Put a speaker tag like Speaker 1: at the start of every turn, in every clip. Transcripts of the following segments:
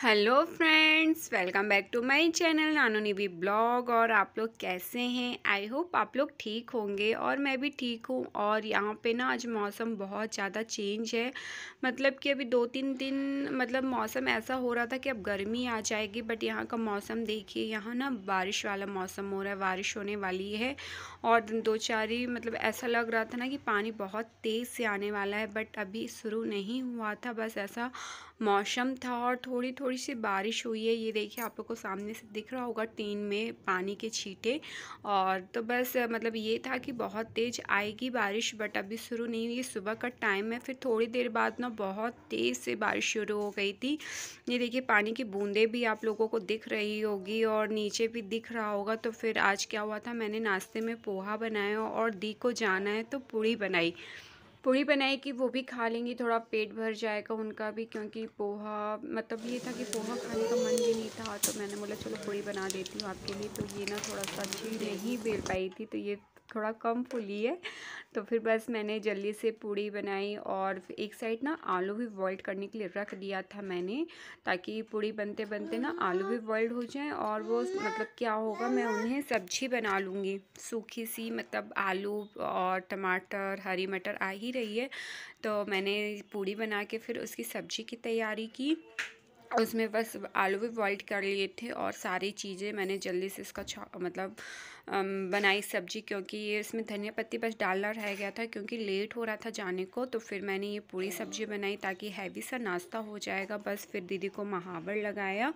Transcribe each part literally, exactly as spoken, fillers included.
Speaker 1: Hello friends, welcome back to my channel Nanu Nivi blog. और आप लोग कैसे हैं? आई होप आप लोग ठीक होंगे और मैं भी ठीक हूँ। और यहाँ पे ना आज मौसम बहुत ज़्यादा चेंज है, मतलब कि अभी दो तीन दिन मतलब मौसम ऐसा हो रहा था कि अब गर्मी आ जाएगी, बट यहाँ का मौसम देखिए, यहाँ ना बारिश वाला मौसम हो रहा है, बारिश होने वाली है। और दो चार ही मतलब ऐसा लग रहा था ना कि पानी बहुत तेज़ से आने वाला है, बट अभी शुरू नहीं हुआ था, बस ऐसा मौसम था और थोड़ी थोड़ी सी बारिश हुई है। ये देखिए, आप लोग को सामने से दिख रहा होगा टीन में पानी के छींटे। और तो बस मतलब ये था कि बहुत तेज़ आएगी बारिश, बट अभी शुरू नहीं हुई। सुबह का टाइम है, फिर थोड़ी देर बाद ना बहुत तेज़ से बारिश शुरू हो गई थी। ये देखिए, पानी की बूंदें भी आप लोगों को दिख रही होगी और नीचे भी दिख रहा होगा। तो फिर आज क्या हुआ था, मैंने नाश्ते में पोहा बनाया और दी को जाना है तो पूड़ी बनाई पूड़ी बनाई कि वो भी खा लेंगी, थोड़ा पेट भर जाएगा उनका भी, क्योंकि पोहा मतलब ये था कि पोहा खाने का मन भी नहीं था। तो मैंने बोला चलो पूड़ी बना देती हूँ आपके लिए। तो ये ना थोड़ा सा अच्छी नहीं बेल पाई थी, तो ये थोड़ा कम फुली है। तो फिर बस मैंने जल्दी से पूड़ी बनाई और एक साइड ना आलू भी बॉइल्ड करने के लिए रख दिया था मैंने, ताकि पूड़ी बनते बनते ना आलू भी बॉइल्ड हो जाएं। और वो मतलब क्या होगा, मैं उन्हें सब्जी बना लूँगी सूखी सी, मतलब आलू और टमाटर हरी मटर आ ही रही है। तो मैंने पूड़ी बना के फिर उसकी सब्जी की तैयारी की। उसमें बस आलू भी बॉइल्ड कर लिए थे और सारी चीज़ें मैंने जल्दी से इसका मतलब बनाई सब्जी, क्योंकि ये इसमें धनिया पत्ती बस डालना रह गया था, क्योंकि लेट हो रहा था जाने को। तो फिर मैंने ये पूरी सब्जी बनाई ताकि हैवी सा नाश्ता हो जाएगा। बस फिर दीदी को महावर लगाया,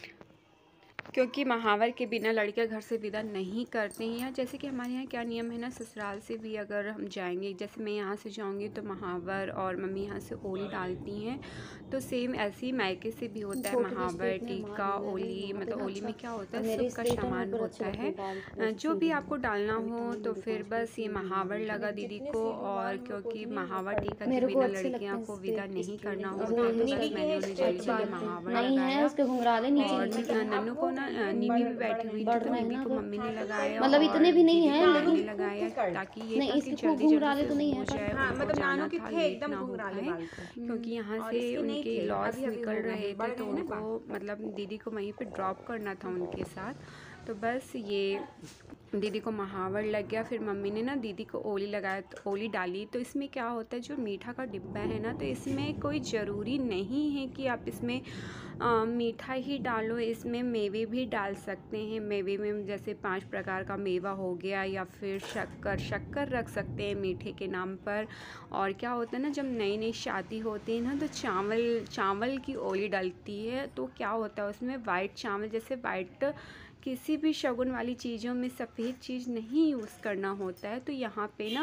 Speaker 1: क्योंकि महावर के बिना लड़कियां घर से विदा नहीं करते हैं। जैसे कि हमारे यहाँ क्या नियम है ना, ससुराल से भी अगर हम जाएंगे, जैसे मैं यहाँ से जाऊँगी तो महावर और मम्मी यहाँ से ओली डालती हैं, तो सेम ऐसे ही मायके से भी होता है। महावर, टीका, ओली, मतलब ओली में क्या होता है, सुख का सामान होता है, जो भी आपको डालना हो। तो फिर बस ये महावर लगा दीदी को, और क्योंकि महावर टीका के बिना लड़कियाँ को विदा नहीं करना होता, तो बस मैंने उन्हें जल्दी जल्दी महावर लगाया। और नन्नू को नीवी भी बैठी हुई थी, तो नीवी को मम्मी ने लगाया, मतलब इतने भी नहीं है लेकिन लगाया, ताकि ये था कि जल्दी जल्दी से हो जाए। हाँ, मतलब जाना था, लेट ना हो पाए, क्योंकि यहाँ से उनके लॉस निकल रहे थे, तो उनको मतलब दीदी को वहीं पे ड्रॉप करना था उनके साथ। तो बस ये दीदी को महावर लग गया। फिर मम्मी ने ना दीदी को ओली लगाया, तो ओली डाली। तो इसमें क्या होता है, जो मीठा का डिब्बा है ना, तो इसमें कोई ज़रूरी नहीं है कि आप इसमें आ, मीठा ही डालो, इसमें मेवे भी डाल सकते हैं। मेवे में जैसे पांच प्रकार का मेवा हो गया, या फिर शक्कर शक्कर रख सकते हैं मीठे के नाम पर। और क्या होता है ना, जब नई नई शादी होती है ना, तो चावल चावल की ओली डलती है। तो क्या होता है उसमें, वाइट चावल, जैसे वाइट किसी भी शगुन वाली चीज़ों में सफ़ेद चीज़ नहीं यूज़ करना होता है। तो यहाँ पे ना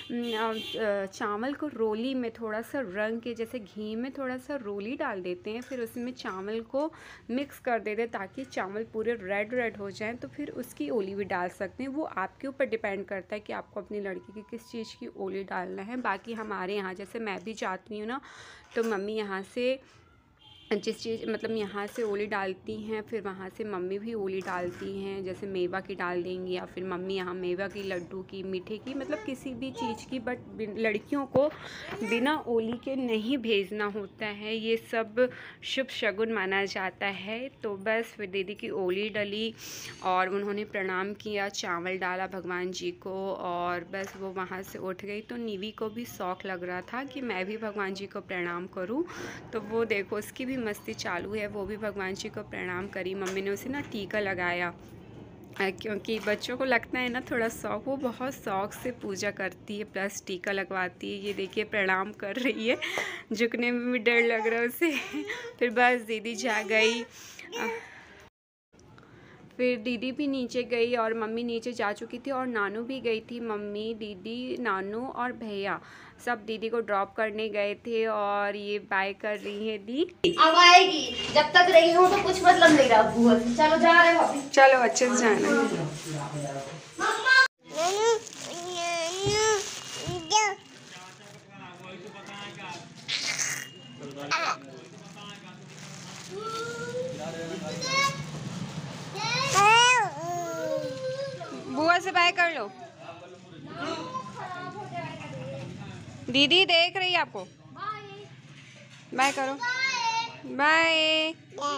Speaker 1: चावल को रोली में थोड़ा सा रंग के, जैसे घी में थोड़ा सा रोली डाल देते हैं, फिर उसमें चावल को मिक्स कर देते हैं ताकि चावल पूरे रेड रेड हो जाएं। तो फिर उसकी ओली भी डाल सकते हैं। वो आपके ऊपर डिपेंड करता है कि आपको अपनी लड़की की किस चीज़ की ओली डालना है। बाकी हमारे यहाँ जैसे मैं भी जाती हूँ ना, तो मम्मी यहाँ से जिस चीज़ मतलब यहाँ से ओली डालती हैं, फिर वहाँ से मम्मी भी ओली डालती हैं, जैसे मेवा की डाल देंगी, या फिर मम्मी यहाँ मेवा की, लड्डू की, मीठे की, मतलब किसी भी चीज़ की। बट लड़कियों को बिना ओली के नहीं भेजना होता है, ये सब शुभ शगुन माना जाता है। तो बस फिर दीदी की ओली डली और उन्होंने प्रणाम किया, चावल डाला भगवान जी को, और बस वो वहाँ से उठ गई। तो निवी को भी शौक़ लग रहा था कि मैं भी भगवान जी को प्रणाम करूँ। तो वो देखो उसकी भी मस्ती चालू है, वो भी भगवान जी को प्रणाम करी। मम्मी ने उसे ना टीका लगाया, क्योंकि बच्चों को लगता है ना थोड़ा शौक़, वो बहुत शौक़ से पूजा करती है प्लस टीका लगवाती है। ये देखिए प्रणाम कर रही है, झुकने में भी डर लग रहा है उसे। फिर बस दीदी जा गई, फिर दीदी भी नीचे गई और मम्मी नीचे जा चुकी थी, और नानू भी गई थी। मम्मी, दीदी, नानू और भैया सब दीदी को ड्रॉप करने गए थे। और ये बाय कर रही है दी,
Speaker 2: अब आएगी, जब तक रही हूँ तो कुछ मतलब नहीं रहा। चलो जा रहे हो,
Speaker 1: चलो अच्छे से जाना। बुआ से बाय कर लो, दीदी देख रही है आपको, बाय करो, बाय।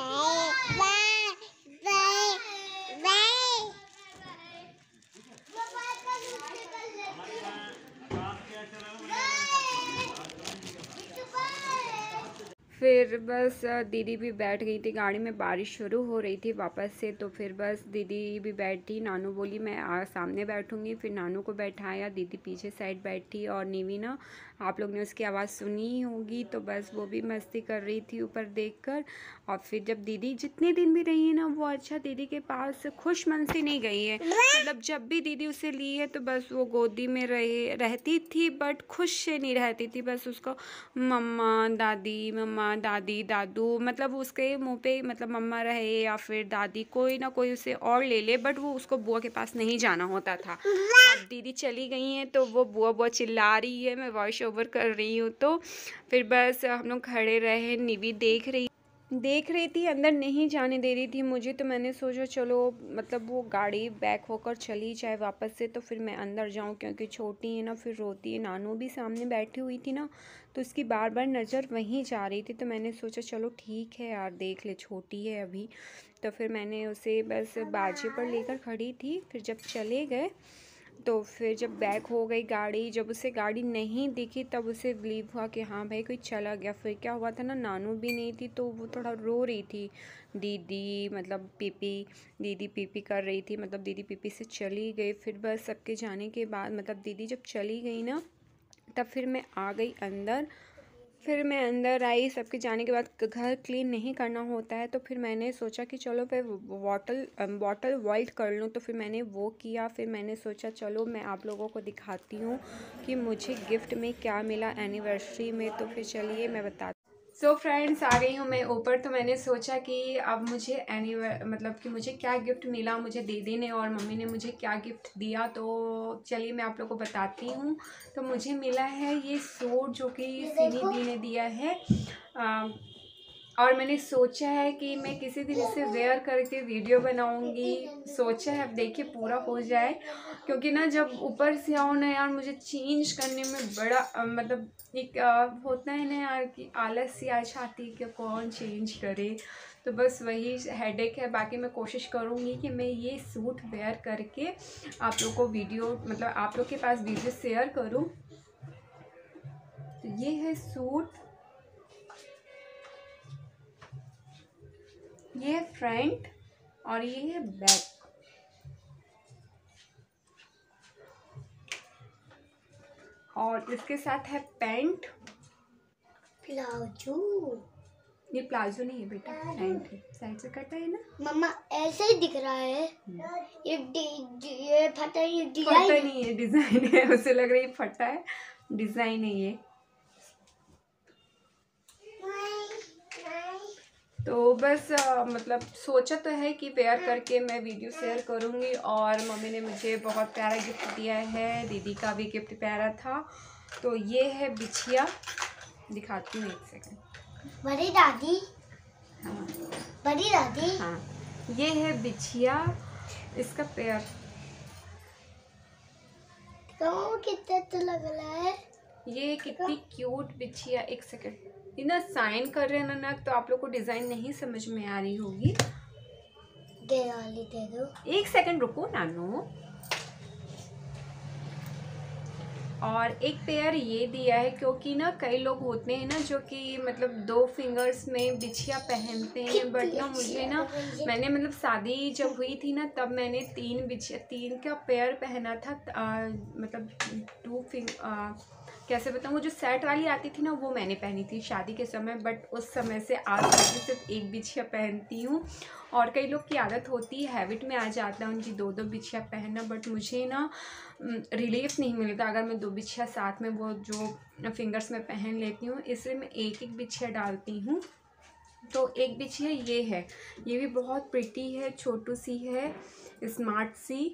Speaker 1: फिर बस दीदी भी बैठ गई थी गाड़ी में, बारिश शुरू हो रही थी वापस से, तो फिर बस दीदी भी बैठी। नानू बोली मैं आ, सामने बैठूंगी, फिर नानू को बैठाया, दीदी पीछे साइड बैठी और नीवी ना, आप लोग ने उसकी आवाज़ सुनी ही होगी, तो बस वो भी मस्ती कर रही थी ऊपर देखकर। और फिर जब दीदी जितने दिन भी रही है ना, वो अच्छा दीदी के पास खुश मन से नहीं गई है, मतलब जब भी दीदी उसे ली है तो बस वो गोदी में रहे रहती थी, बट खुश से नहीं रहती थी। बस उसको मम्मा दादी मम्मा दादी दादू, मतलब उसके मुंह पे मतलब मम्मा रहे या फिर दादी, कोई ना कोई उसे और ले ले, बट वो उसको बुआ के पास नहीं जाना होता था। अब दीदी चली गई हैं तो वो बुआ बुआ चिल्ला रही है, मैं वॉइस ओवर कर रही हूँ, तो फिर बस हम लोग खड़े रहे। निवी देख रही देख रही थी, अंदर नहीं जाने दे रही थी मुझे, तो मैंने सोचा चलो मतलब वो गाड़ी बैक होकर चली जाए वापस से, तो फिर मैं अंदर जाऊं, क्योंकि छोटी है ना फिर रोती है। नानू भी सामने बैठी हुई थी ना, तो उसकी बार बार नज़र वहीं जा रही थी, तो मैंने सोचा चलो ठीक है यार, देख ले, छोटी है अभी। तो फिर मैंने उसे बस बाजे पर लेकर खड़ी थी। फिर जब चले गए तो फिर जब बैक हो गई गाड़ी, जब उसे गाड़ी नहीं दिखी तब उसे बिलीव हुआ कि हाँ भाई कोई चला गया। फिर क्या हुआ था ना, नानू भी नहीं थी तो वो थोड़ा रो रही थी। दीदी मतलब पीपी दीदी पीपी कर रही थी, मतलब दीदी पीपी से चली गई। फिर बस सबके जाने के बाद मतलब दीदी जब चली गई ना, तब फिर मैं आ गई अंदर। फिर मैं अंदर आई, सबके जाने के बाद घर क्लीन नहीं करना होता है, तो फिर मैंने सोचा कि चलो फिर बॉटल बॉटल वॉल्ट कर लूँ, तो फिर मैंने वो किया। फिर मैंने सोचा चलो मैं आप लोगों को दिखाती हूँ कि मुझे गिफ्ट में क्या मिला एनिवर्सरी में, तो फिर चलिए मैं बता। सो फ्रेंड्स, आ गई हूँ मैं ऊपर, तो मैंने सोचा कि अब मुझे एनिवर मतलब कि मुझे क्या गिफ्ट मिला, मुझे दीदी ने और मम्मी ने मुझे क्या गिफ्ट दिया, तो चलिए मैं आप लोगों को बताती हूँ। तो मुझे मिला है ये सूट जो कि सीनी दी ने दिया है, आ, और मैंने सोचा है कि मैं किसी दिन इसे वेयर करके वीडियो बनाऊंगी। सोचा है, अब देखिए पूरा हो जाए, क्योंकि ना जब ऊपर से आओ ना यार, मुझे चेंज करने में बड़ा आ, मतलब एक आ, होता है ना यार कि आलस सी आ जाती है कि कौन चेंज करे, तो बस वही हेडेक है। बाकी मैं कोशिश करूँगी कि मैं ये सूट वेयर करके आप लोग को वीडियो मतलब आप लोग के पास वीडियो शेयर करूँ। तो ये है सूट, ये है फ्रंट और ये है बैक। और इसके साथ है पैंट,
Speaker 2: प्लाजो।
Speaker 1: ये प्लाजो नहीं है बेटा, पैंट है, साइड से कटा है ना
Speaker 2: मम्मा, ऐसे ही दिख रहा है। ये ये फटा, ये
Speaker 1: फटा नहीं है, डिजाइन है। उसे लग रहा है फटा है, डिजाइन है ये। तो बस आ, मतलब सोचा तो है कि पेयर करके मैं वीडियो शेयर करूँगी। और मम्मी ने मुझे बहुत प्यारा गिफ्ट दिया है, दीदी का भी गिफ्ट प्यारा था। तो ये है बिछिया, दिखाती हूँ एक सेकंड।
Speaker 2: बड़ी दादी,
Speaker 1: हाँ
Speaker 2: बड़ी दादी,
Speaker 1: हाँ, ये है बिछिया, इसका पेयर
Speaker 2: कितना अच्छा लग रहा है।
Speaker 1: ये कितनी क्यूट बिछिया। एक सेकंड, ये ना साइन कर रहे हैं ना, तो आप लोग को डिज़ाइन नहीं समझ में आ रही होगी।
Speaker 2: दे वाली दे दो,
Speaker 1: एक सेकंड रुको नानू। और एक पेयर ये दिया है, क्योंकि ना कई लोग होते हैं ना जो कि मतलब दो फिंगर्स में बिछिया पहनते हैं, बट ना मुझे ना मैंने मतलब शादी जब हुई थी ना, तब मैंने तीन बिछिया तीन का पेयर पहना था। आ, मतलब टू फिंग आ, कैसे बताऊँ, वो जो सेट वाली आती थी ना वो मैंने पहनी थी शादी के समय, बट उस समय से आज तक सिर्फ एक बिछिया पहनती हूँ। और कई लोग की आदत होती है, हैबिट में आ जाता है उनकी दो दो बिछिया पहनना, बट मुझे ना रिलीफ नहीं मिलता अगर मैं दो बिछिया साथ में वो जो फिंगर्स में पहन लेती हूँ, इसलिए मैं एक एक बिछिया डालती हूँ। तो एक बिछिया ये है, ये भी बहुत प्रिटी है, छोटू सी है, स्मार्ट सी।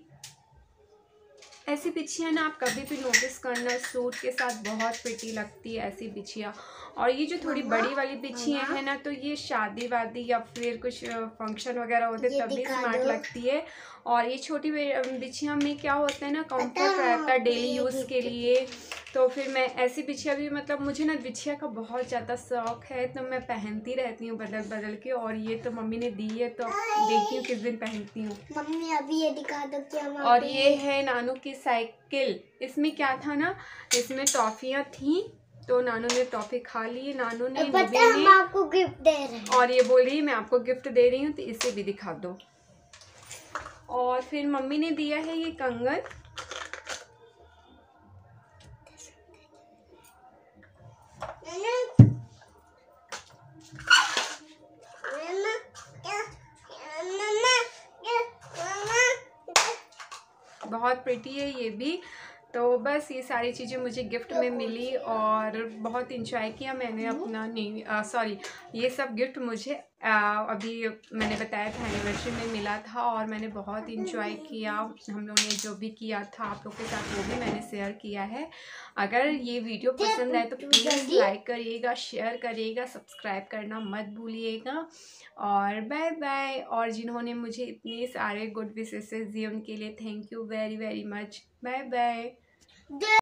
Speaker 1: ऐसी बिछिया ना आप कभी भी नोटिस करना, सूट के साथ बहुत प्रिटी लगती है ऐसी बिछिया। और ये जो थोड़ी बड़ी वाली बिछियाँ हैं ना, तो ये शादी वादी या फिर कुछ फंक्शन वगैरह होते तभी स्मार्ट लगती है। और ये छोटी बिछिया में क्या होता है ना, कंफर्ट रहता है डेली यूज़ के लिए। तो फिर मैं ऐसी बिछिया भी, मतलब मुझे ना बिछिया का बहुत ज़्यादा शौक़ है, तो मैं पहनती रहती हूँ बदल बदल के। और ये तो मम्मी ने दी है, तो देखती हूँ किस दिन पहनती हूँ।
Speaker 2: मम्मी अभी ये दिखा दो क्या।
Speaker 1: और ये है नानू की साइकिल। इसमें क्या था ना, इसमें टॉफ़ियाँ थी, तो नानू ने टॉफ़ी खा ली। नानू ने
Speaker 2: पता है हम आपको गिफ्ट दे रहे हैं।
Speaker 1: और ये बोल रही है मैं आपको गिफ्ट दे रही हूँ, तो इसे भी दिखा दो। और फिर मम्मी ने दिया है ये कंगन। बहुत प्रिटी है ये भी। तो बस ये सारी चीज़ें मुझे गिफ्ट में मिली और बहुत इंजॉय किया मैंने अपना। नहीं सॉरी, ये सब गिफ्ट मुझे आ, अभी मैंने बताया था एनिवर्सरी में मिला था, और मैंने बहुत इंजॉय किया। हम लोगों ने जो भी किया था आप लोग के साथ वो भी मैंने शेयर किया है। अगर ये वीडियो पसंद आए तो प्लीज़ लाइक करिएगा, शेयर करिएगा, सब्सक्राइब करना मत भूलिएगा। और बाय बाय। और जिन्होंने मुझे इतने सारे गुड विशेसेस दिए उनके लिए thank you very very much. Bye bye.